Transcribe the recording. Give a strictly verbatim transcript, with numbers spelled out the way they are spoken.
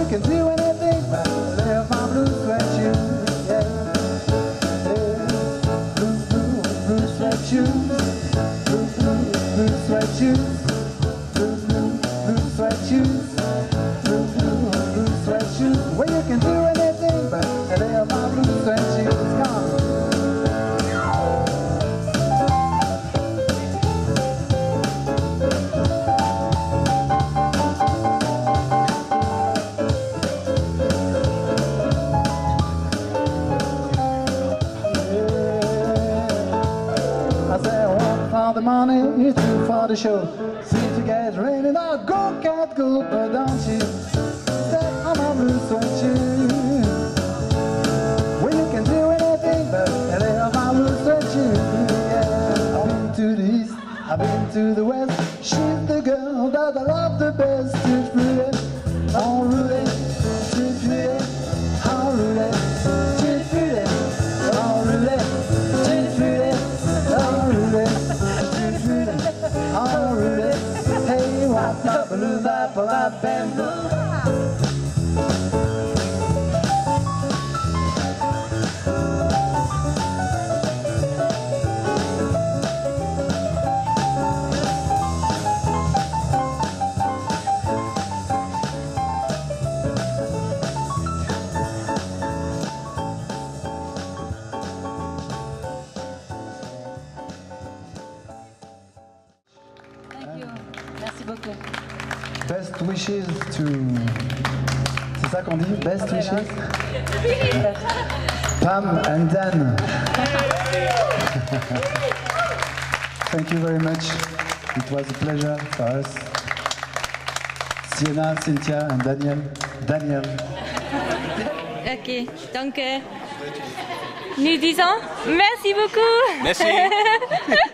can do anything but live my blue sweat shoes. Yeah, yeah. Blue, blue, blue sweat shoes. Blue, blue, blue sweat shoes. Blue, blue, blue sweat shoes. Blue, blue, blue sweat shoes. Well, you can do anything but live my blue sweat shoes. Come on. For the money, two for the show. See to get ready now, go cat go, but don't you step on my blue sweat shoes. Well, you can do anything but live my blue sweat shoes. Yeah, I've been to the east, I've been to the west. She's the girl that I love the best. Street roulette, en roulette, street roulette, en roulette, street roulette, en roulette, street roulette, en roulette. All right, hey, wap, wap, blue, wap, wap, bamboo. Best wishes to... C'est ça qu'on dit? Best wishes? Pam and Dan. Thank you very much. It was a pleasure for us. Sienna, Cynthia and Daniel. Daniel. Ok, donc euh, nous disons merci beaucoup. Merci.